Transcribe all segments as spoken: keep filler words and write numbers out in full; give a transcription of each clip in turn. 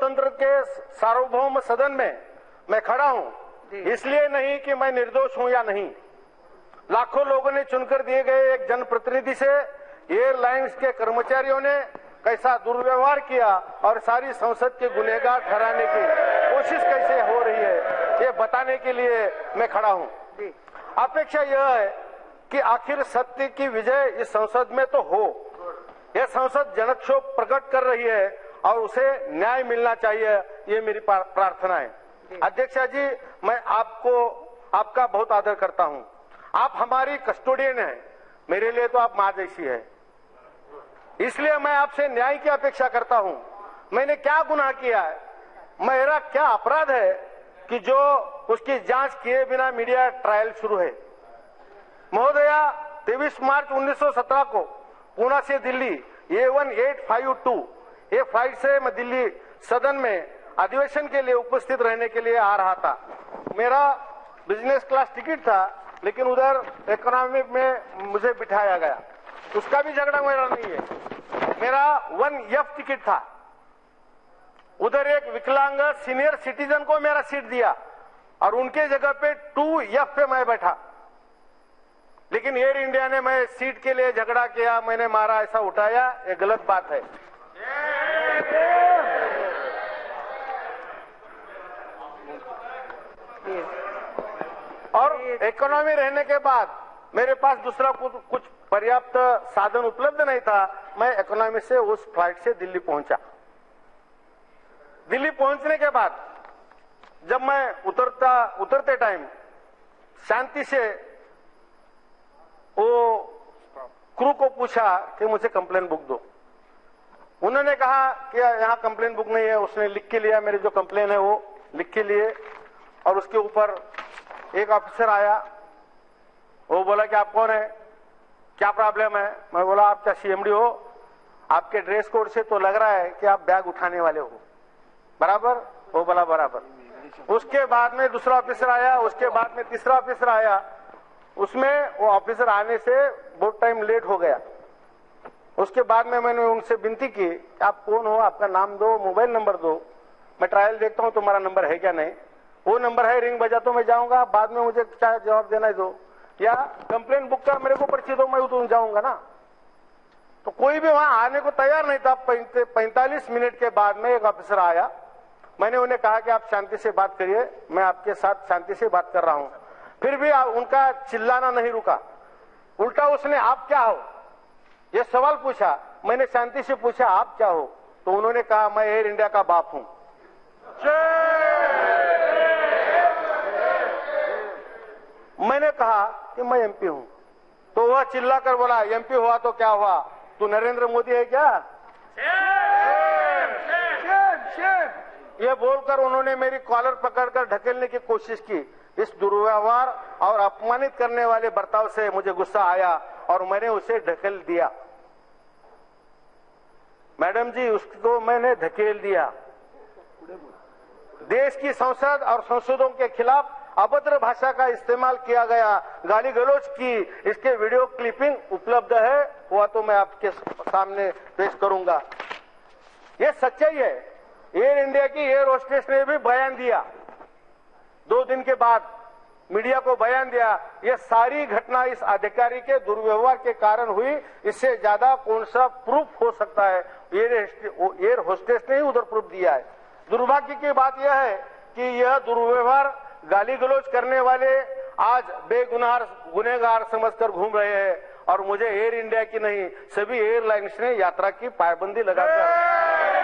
लोकतंत्र के सार्वभौम सदन में मैं खड़ा हूं, इसलिए नहीं कि मैं निर्दोष हूं या नहीं। लाखों लोगों ने चुनकर दिए गए एक जनप्रतिनिधि से एयरलाइंस के कर्मचारियों ने कैसा दुर्व्यवहार किया और सारी संसद के गुनहगार ठहराने की कोशिश कैसे हो रही है, ये बताने के लिए मैं खड़ा हूं। अपेक्षा यह है कि आखिर सत्य की विजय इस संसद में तो हो। यह संसद जनक्षोभ प्रकट कर रही है और उसे न्याय मिलना चाहिए, ये मेरी प्रार्थना है। अध्यक्षा जी, मैं आपको आपका बहुत आदर करता हूं। आप हमारी कस्टोडियन हैं, मेरे लिए तो आप मां जैसी है, इसलिए मैं आपसे न्याय की अपेक्षा करता हूं। मैंने क्या गुनाह किया है, मेरा क्या अपराध है कि जो उसकी जांच किए बिना मीडिया ट्रायल शुरू है। महोदया, तेईस मार्च उन्नीस सौ सत्रह को पुणे से Delhi A one eight five two ये फ्लाइट से मैं दिल्ली सदन में अधिवेशन के लिए उपस्थित रहने के लिए आ रहा था। मेरा बिजनेस क्लास टिकट था, लेकिन उधर इकोनॉमी में मुझे बिठाया गया। उसका भी झगड़ा मेरा नहीं है, मेरा वन एफ टिकट था। उधर एक विकलांग सीनियर सिटीजन को मेरा सीट दिया और उनके जगह पे टू एफ पे मैं बैठा, लेकिन एयर इंडिया ने मैं सीट के लिए झगड़ा किया, मैंने मारा, ऐसा उठाया, ये गलत बात है। और इकोनॉमी रहने के बाद मेरे पास दूसरा कुछ, कुछ पर्याप्त साधन उपलब्ध नहीं था। मैं इकोनॉमी से उस फ्लाइट से दिल्ली पहुंचा। दिल्ली पहुंचने के बाद जब मैं उतरता उतरते टाइम शांति से वो क्रू को पूछा कि मुझे कंप्लेन बुक दो। उन्होंने कहा कि यहाँ कंप्लेन बुक नहीं है। उसने लिख के लिया, मेरी जो कंप्लेन है वो लिख के लिए, और उसके ऊपर एक ऑफिसर आया, वो बोला कि आप कौन है, क्या प्रॉब्लम है। मैं बोला आप क्या सीएमडी हो, आपके ड्रेस कोड से तो लग रहा है कि आप बैग उठाने वाले हो, बराबर। वो बोला बराबर। उसके बाद में दूसरा ऑफिसर आया, उसके बाद में तीसरा ऑफिसर आया। उसमें वो ऑफिसर आने से बहुत टाइम लेट हो गया। उसके बाद में मैंने उनसे विनती की, आप कौन हो, आपका नाम दो, मोबाइल नंबर दो, मैं ट्रायल देखता हूं तुम्हारा नंबर है क्या नहीं। वो नंबर है, रिंग बजा तो मैं जाऊंगा, बाद में मुझे क्या जवाब देना है दो, या कंप्लेन बुक का मेरे को पर्ची दो, मैं तो जाऊंगा ना। तो कोई भी वहां आने को तैयार नहीं था। पैंतालीस मिनट के बाद में एक ऑफिसर आया। मैंने उन्हें कहा कि आप शांति से बात करिए, मैं आपके साथ शांति से बात कर रहा हूं। फिर भी उनका चिल्लाना नहीं रुका, उल्टा उसने आप क्या हो ये सवाल पूछा। मैंने शांति से पूछा आप क्या हो, तो उन्होंने कहा मैं एयर इंडिया का बाप हूं। मैंने कहा कि मैं एमपी हूं, तो वह चिल्लाकर बोला एमपी हुआ तो क्या हुआ, तू नरेंद्र मोदी है क्या। ये बोलकर उन्होंने मेरी कॉलर पकड़कर ढकेलने की कोशिश की। इस दुर्व्यवहार और अपमानित करने वाले बर्ताव से मुझे गुस्सा आया और मैंने उसे ढकेल दिया। मैडम जी, उसको मैंने ढकेल दिया। देश की संसद और संसदों के खिलाफ अभद्र भाषा का इस्तेमाल किया गया, गाली गलौज की, इसके वीडियो क्लिपिंग उपलब्ध है, वह तो मैं आपके सामने पेश करूंगा। यह सच्चाई है। एयर इंडिया की एयर होस्टेस ने भी बयान दिया, दो दिन के बाद मीडिया को बयान दिया। यह सारी घटना इस अधिकारी के दुर्व्यवहार के कारण हुई, इससे ज्यादा कौन सा प्रूफ हो सकता है। एयर होस्टेस ने ही उधर प्रूफ दिया है। दुर्भाग्य की बात यह है कि यह दुर्व्यवहार गाली गलौज करने वाले आज बेगुनाह गुनहगार समझकर घूम रहे हैं, और मुझे एयर इंडिया की नहीं सभी एयरलाइंस ने यात्रा की पाबंदी लगाकर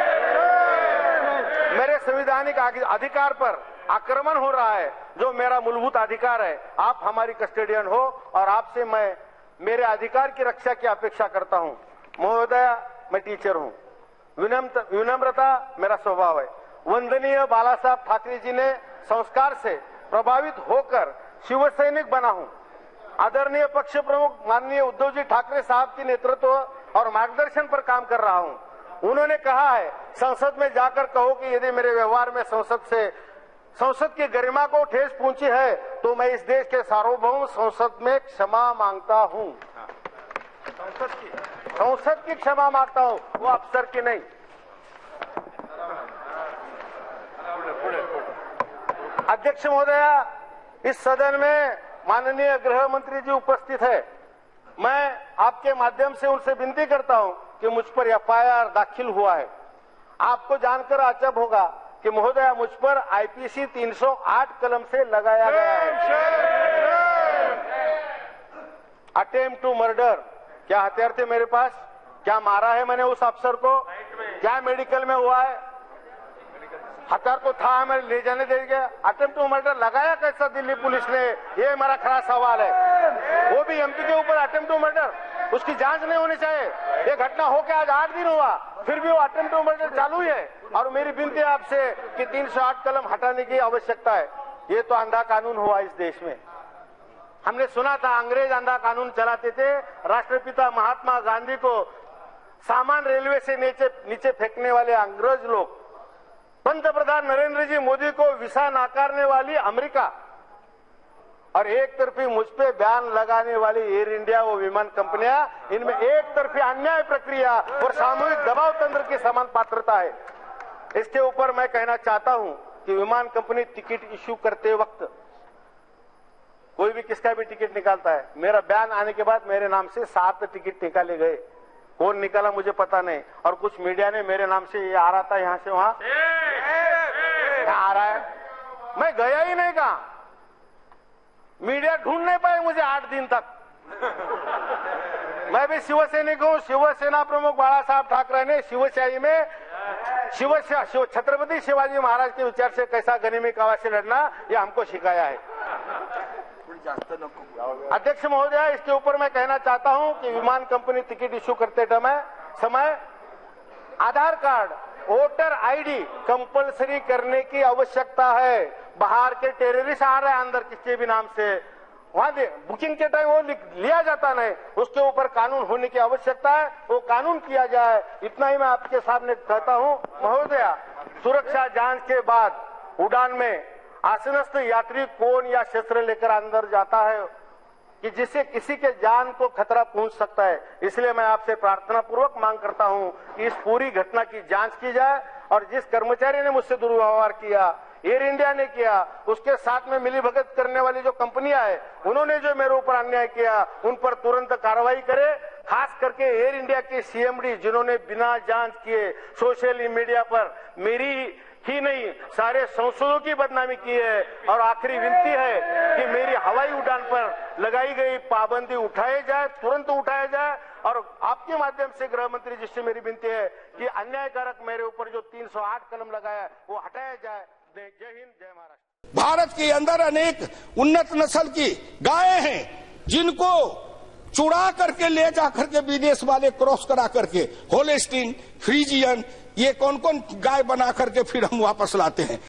मेरे संवैधानिक अधिकार पर आक्रमण हो रहा है, जो मेरा मूलभूत अधिकार है। आप हमारी कस्टोडियन हो और आपसे मैं मेरे अधिकार की रक्षा की अपेक्षा करता हूं। महोदया, मैं टीचर हूं, विनम्रता मेरा स्वभाव है। वंदनीय बाला साहब ठाकरे जी ने संस्कार से प्रभावित होकर शिवसैनिक बना हूं। आदरणीय पक्ष प्रमुख माननीय उद्धव जी ठाकरे साहब के नेतृत्व और मार्गदर्शन पर काम कर रहा हूं। उन्होंने कहा है संसद में जाकर कहो कि यदि मेरे व्यवहार में संसद से संसद की गरिमा को ठेस पहुंची है तो मैं इस देश के सार्वभौम संसद में क्षमा मांगता हूं। संसद की संसद की क्षमा मांगता हूं, वो अफसर की नहीं। अध्यक्ष महोदया, इस सदन में माननीय गृह मंत्री जी उपस्थित है। मैं आपके माध्यम से उनसे विनती करता हूं कि मुझ पर एफ आई आर दाखिल हुआ है। आपको जानकर आश्चर्य होगा कि महोदया मुझ पर आई पी सी तीन सौ आठ कलम से लगाया गया है। अटेम्प्ट टू मर्डर, क्या हथियार थे मेरे पास? क्या मारा है मैंने उस अफसर को? क्या मेडिकल में हुआ है? हथियार तो था, हमें ले जाने दे गया। अटेम्प्ट टू मर्डर लगाया कैसा दिल्ली पुलिस ने, ये हमारा खरा सवाल है। वो भी एम पी के ऊपर अटेम्प्ट टू मर्डर, उसकी जांच नहीं होनी चाहिए। ये घटना होकर आज आठ दिन हुआ, फिर भी वो अटेम्प्ट टू मर्डर चालू है। और मेरी विनती है आपसे कि तीन सौ आठ कलम हटाने की आवश्यकता है। ये तो अंधा कानून हुआ इस देश में। हमने सुना था अंग्रेज अंधा कानून चलाते थे। राष्ट्रपिता महात्मा गांधी को सामान रेलवे से नीचे नीचे फेंकने वाले अंग्रेज लोग, पंतप्रधान नरेंद्र जी मोदी को वीसा नाकारने वाली अमेरिका, और एक तरफी मुझ पे बयान लगाने वाली एयर इंडिया, वो विमान कंपनियां, इनमें एक तरफी अन्याय प्रक्रिया और सामूहिक दबाव तंत्र की समान पात्रता है। इसके ऊपर मैं कहना चाहता हूं कि विमान कंपनी टिकट इश्यू करते वक्त कोई भी किसका भी टिकट निकालता है, मेरा बयान आने के बाद मेरे नाम से सात टिकट निकाले गए। कौन निकाला मुझे पता नहीं, और कुछ मीडिया ने मेरे नाम से ये आ रहा था यहां से वहां आ रहा है, मैं गया ही नहीं। कहा मीडिया ढूंढ नहीं पाए मुझे आठ दिन तक। मैं भी शिवसैनिक हूं। शिवसेना प्रमुख बाला साहब ठाकरे ने शिवशाही में शिव शिव छत्रपति शिवाजी महाराज के विचार से कैसा गनिमी कावा से लड़ना, ये हमको सिखाया है। अध्यक्ष महोदय, इसके ऊपर मैं कहना चाहता हूं कि विमान कंपनी टिकट इश्यू करते समय Aadhaar card, voter ID compulsory करने की आवश्यकता है। बाहर के टेररिस्ट आ रहे हैं अंदर किसी भी नाम से, वहां बुकिंग के टाइम वो लिया जाता नहीं, उसके ऊपर कानून होने की आवश्यकता है, वो कानून किया जाए। इतना ही मैं आपके सामने कहता हूं महोदया। सुरक्षा जांच के बाद उड़ान में आसनस्थ यात्री कौन या शस्त्र लेकर अंदर जाता है कि जिससे किसी के जान को खतरा पहुंच सकता है। इसलिए मैं आपसे प्रार्थना पूर्वक मांग करता हूं कि इस पूरी घटना की जांच की जाए, और जिस कर्मचारी ने मुझसे दुर्व्यवहार किया, एयर इंडिया ने किया, उसके साथ में मिलीभगत करने वाली जो कंपनियां है, उन्होंने जो मेरे ऊपर अन्याय किया, उन पर तुरंत कार्रवाई करे। खास करके एयर इंडिया के सी एम डी जिन्होंने बिना जांच किए सोशल मीडिया पर मेरी ही नहीं सारे सांसदों की बदनामी की है। और आखिरी विनती है कि मेरी हवाई उड़ान पर लगाई गई पाबंदी उठाई जाए, तुरंत उठाया जाए। और आपके माध्यम से गृह मंत्री जी से मेरी विनती है कि अन्यायकारक मेरे ऊपर जो तीन सौ आठ कलम लगाया है वो हटाया जाए। जय हिंद, जय महाराष्ट्र। भारत के अंदर अनेक उन्नत नस्ल की गायें हैं जिनको चुरा करके ले जाकर के विदेश वाले क्रॉस करा करके होलेस्टीन, फ्रीजियन, ये कौन कौन गाय बना करके फिर हम वापस लाते हैं।